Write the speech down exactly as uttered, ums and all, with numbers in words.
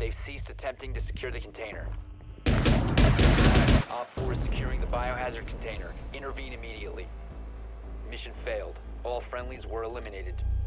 They've ceased attempting to secure the container. Op four is securing the biohazard container. Intervene immediately. Mission failed. All friendlies were eliminated.